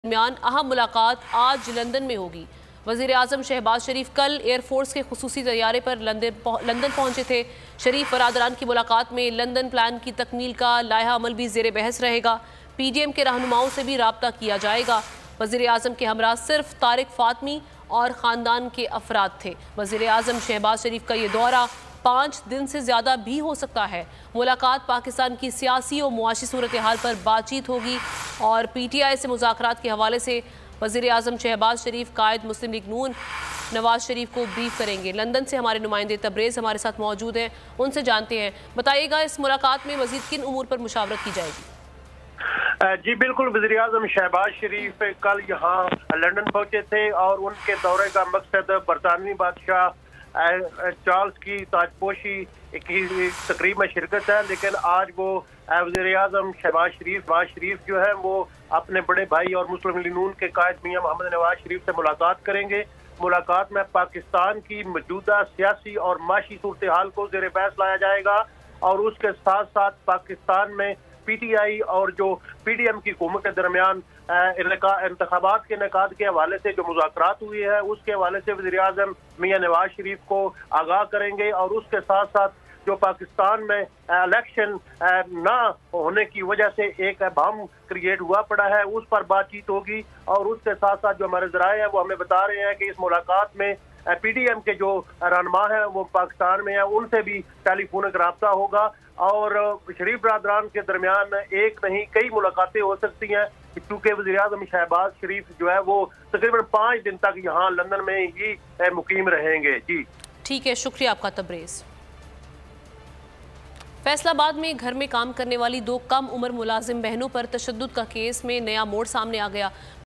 दरमियान अहम मुलाकात आज लंदन में होगी। वज़ीर आज़म शहबाज शरीफ कल एयरफोर्स के खुसूसी तैयारे पर लंदन पहुंचे थे। शरीफ बरादरान की मुलाकात में लंदन प्लान की तकमील का लायहा अमल भी ज़ेर बहस रहेगा। PDM के रहनुमाओं से भी राब्ता किया जाएगा। वज़ीर आज़म के हमरा सिर्फ तारिक फातमी और ख़ानदान के अफराद थे। वज़ीर आज़म शहबाज शरीफ का ये दौरा 5 दिन से ज़्यादा भी हो सकता है। मुलाकात पाकिस्तान की सियासी और मुआशी सूरत हाल पर बातचीत होगी और PTI से मुज़ाकरात के हवाले से वज़ीर आज़म शहबाज शरीफ कायद मुस्लिम लीग नून नवाज शरीफ को ब्रीफ करेंगे। लंदन से हमारे नुमाइंदे तब्रेज़ हमारे साथ मौजूद हैं, उनसे जानते हैं। बताइएगा, इस मुलाकात में मज़ीद किन उमूर पर मुशावरत की जाएगी? जी बिल्कुल, वज़ीर आज़म शहबाज शरीफ कल यहाँ लंदन पहुंचे थे और उनके दौरे का मकसद बरतानवी बादशाह चार्ल्स की ताजपोशी की तकरीब में शिरकत है। लेकिन आज वो वज़ीर आज़म शहबाज शरीफ जो है वो अपने बड़े भाई और मुस्लिम लीग नून के कायद मियां मोहम्मद नवाज शरीफ से मुलाकात करेंगे। मुलाकात में पाकिस्तान की मौजूदा सियासी और माशी सूरत हाल को ज़ेर बहस लाया जाएगा और उसके साथ साथ पाकिस्तान में PTI और जो PDM की हुकूमत के दरमियान इंतखाबात के इनेकाद के हवाले से जो मुज़ाकरात हुई है उसके हवाले से वज़ीर आज़म मियां नवाज शरीफ को आगाह करेंगे और उसके साथ साथ जो पाकिस्तान में इलेक्शन ना होने की वजह से एक बम क्रिएट हुआ पड़ा है उस पर बातचीत होगी। और उसके साथ साथ जो हमारे ज़राए हैं वो हमें बता रहे हैं कि इस मुलाकात में PDM के जो रहनुमा हैं वो पाकिस्तान में है, उनसे भी टेलीफोनिक रब्ता होगा और शरीफ बरादरान के दरमियान एक नहीं कई मुलाकातें हो सकती हैं, क्योंकि वज़ीर आज़म शहबाज शरीफ जो है वो तकरीबन 5 दिन तक यहाँ लंदन में ही मुकीम रहेंगे। जी ठीक है, शुक्रिया आपका तब्रेज़। फैसलाबाद में घर में काम करने वाली 2 कम उम्र मुलाजिम बहनों पर तशद्दुद का केस में नया मोड़ सामने आ गया।